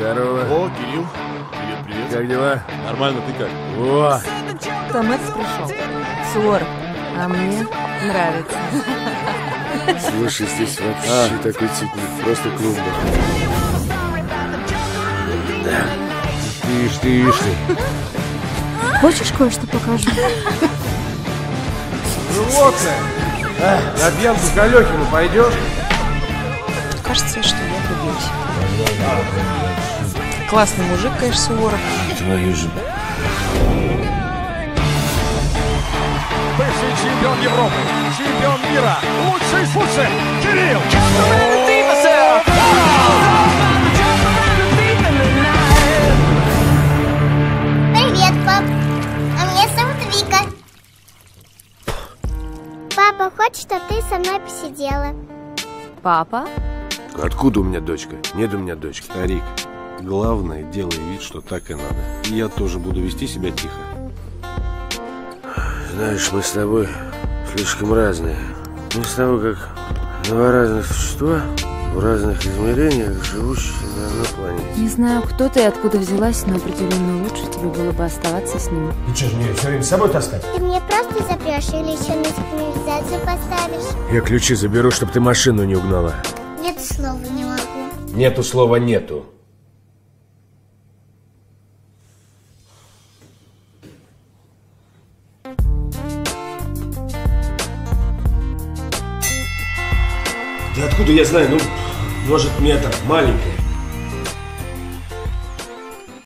Здорово. О, Кирилл. Привет, привет. Как дела? Нормально, ты как? О! Томец пришел. Суворов. А мне нравится. Слушай, здесь вообще такой тип, просто клумба. Да. Ишь ты. Хочешь, кое-что покажу? Животное! На пьянку к Алёхину пойдешь? Кажется, что я влюбилась. Классный мужик, конечно, Суворов. Твою же. Бывший чемпион Европы, чемпион мира, лучший из лучших, Кирилл! Привет, пап. А меня зовут Вика. Папа хочет, чтобы ты со мной посидела. Папа? Откуда у меня дочка? Нет у меня дочки. Старик, главное, делай вид, что так и надо. И я тоже буду вести себя тихо. Знаешь, мы с тобой слишком разные. Мы с тобой как два разных существа в разных измерениях, живущие на одной планете. Не знаю, кто ты и откуда взялась, но определенно лучше тебе было бы оставаться с ним. Ты что же мне все время с собой таскать? Ты мне просто запрешь или еще на сигнализацию поставишь? Я ключи заберу, чтобы ты машину не угнала. Нет, слова не могу. Нету слова нету. Да откуда я знаю? Ну, может, метр, маленький.